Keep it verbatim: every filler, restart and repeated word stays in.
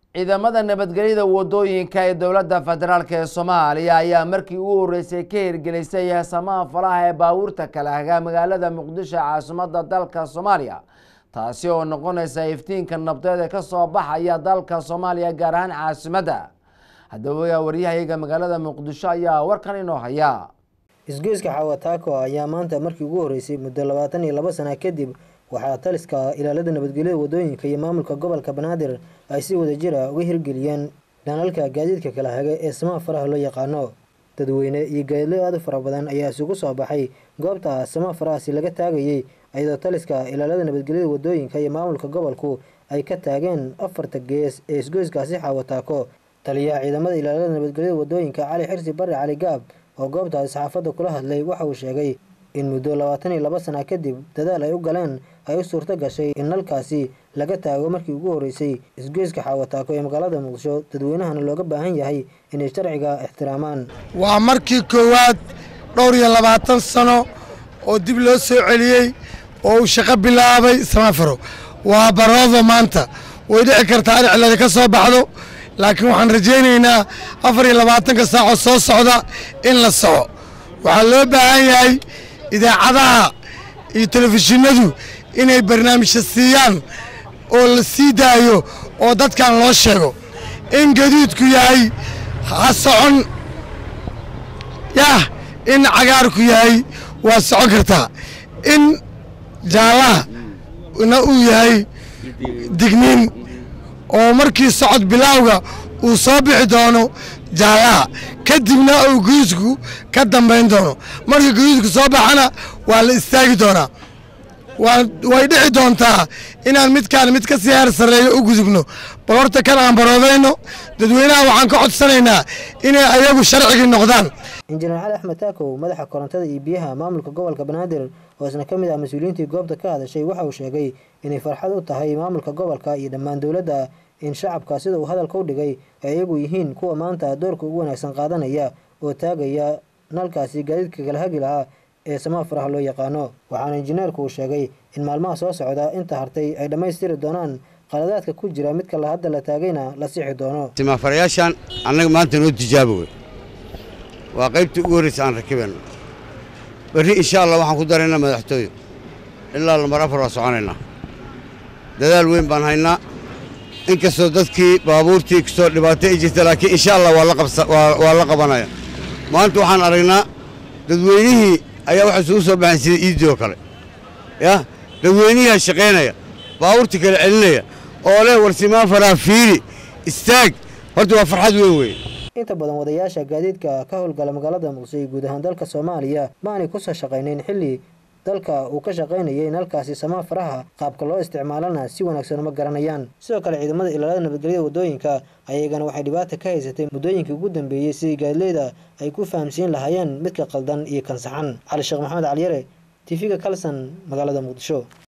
ciidamada nabadgelyada wadooyinka ee dowladda federaalka ee Soomaaliya ayaa markii ugu horeysay ka hirgelisay heesamaha falaha ee baabuurta kala haga magaalada Muqdisho caasimadda dalka Soomaaliya taasi oo noqonaysa iftiinka nabdeed ee ka soo baxaya dalka Soomaaliya gaar ahaan caasimadda. Haddaba wariyaha magaalada Muqdisho ayaa warkan inoo haya. isgoyska Xawataako ayaa maanta markii ugu horeysay muddo labaatan iyo laba sano kadib waxaa taliska ilaalada nabadgelyada wadooyinka iyo maamulka gobolka Banaadir ay si wada jir ah uga hirgeliyeen nalalka gaadiidka kala haga ee samaha faraha loo yaqaano. dadweyne iyo gaadiidley aad u fara badan ayaa isugu soo baxay goobta samaha faraha si laga taagayay iyadoo taliska ilaalada nabadgelyada wadooyinka iyo maamulka gobolku ay ka taageen afarta gees ee isgoyskaasi Xawataako. taliyaha ciidamada ilaalada nabadgelyada wadooyinka Cali Xirsi Barre Cali Gaab oo goobta saxaafadda kula hadlay waxa uu sheegay in muddo labaatan iyo laba sano kadib dadaal ay u galeen ay u suurto gashay in nalkaasi laga taago markii ugu horeysay isgoyska Xawataako ee magaalada Muqdisho. dadweynahana looga baahan yahay inay sharciga ixtiraamaan. waa markii koowaad dhowr iyo labaatan sano oo dib loo soo celiyay oo uu shaqo bilaabay samafaro. waa baroodo maanta way dhici kartaa in cilad ka soo baxdo laakiin waxaan rajaynaynaa afar iyo labaatan saac soo socda in la soco. waxaa loo baahan yahay idaacadaha iyo telefishinadu inay barnaamijyo siiyaan oo la sii daayo oo dadkan loo sheego in gaadiidku yahay ha socon yah in cagaarku yahay waa socon kartaa in jaalaha na uu yahay digniin oo markii socod bilowga uu soo bixi doono jaalaha kadibna uu guusku ka dambeyn doono. markii guusku soo baxana waa la istaagi doonaa. way dhici doontaa inaan midkaan mid ka sii heer sareeyo u gudubno bal horta kan aan baroodayno. dadweynaha waxaan ka codsanaynaa inay ayagu sharcigi noqdaan. injineer Cali Axmed Taakow madaxa korontada iyo biyaha maamulka gobolka Banaadir oo isna kamid ah mas'uuliyiintii goobta ka hadashay waxa uu sheegay inay farxad u tahay maamulka gobolka iyo dhammaan dawladda in shacabka sida uu hadalka u dhigay ay iyagu yihiin kuwa maanta doorka ugu wanaagsan qaadanaya oo taagaya nalkaasi gaadiidka kala hagi lahaa ee samaha faraha loo yaqaano. waxaana injineerku uu sheegay in maalmaha soo socda inta hartay ay dhammaystiri doonaan qaladaadka ku jira midka la hadda la taagayna la sixi doono. samaha farayaashan annaga maanta noo tijaabo waa qaybtii ugu horeysay aan rakibeen. bari insha Allah waxaan ku dareynaa madaxtooyo ilaa la mar afar waa soconaynaa. dadaal weyn baan haynaa inkastoo dadkii baabuurtii kasoo dhibaatay jirta laakiin insha Allah waa la qabsa waa la qabanaya. maanta waxaan aragnaa dadweynihii ayaa waxa soo soo baxay sida iidoo kale ya dadweynihii shaqeynaya baabuurtii kala celinaya oo leh warsimaa faraa fiiri istaag horta waa farxad weyn weyn. inta badan wadayaasha gaadiidka ka howlgala magaalada Muqdisho guud ahaan dalka Soomaaliya ma aanay ku soo shaqeyneen xilli dalka uu ka shaqeynayay nalkaasi samaha faraha qaabka loo isticmaalana si wanaagsan ma garanayaan. sidoo kale ciidamada ilaalada nabadgelyada wadooyinka ayagana waxay dhibaato ka haysatay muddooyinkii ugu dambeeyay si gaadiidleyda ay ku fahamsiin lahaayeen midka qaldan iyo kan saxan. Cali Sheekh Maxamed Cali Yare T V-ga Kalsan magaalada Muqdisho.